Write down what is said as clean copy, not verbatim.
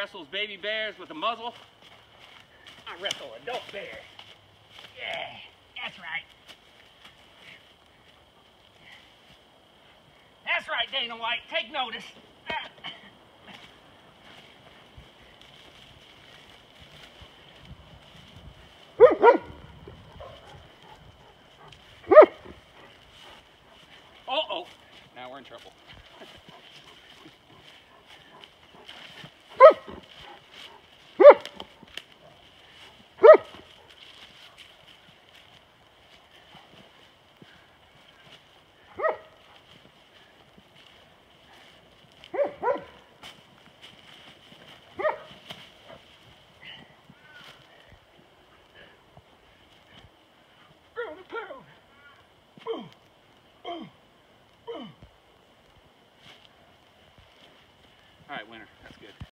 wrestles baby bears with a muzzle. I wrestle adult bears. Yeah, that's right. That's right, Dana White. Take notice. Uh-oh. Now we're in trouble. All right, winner. That's good.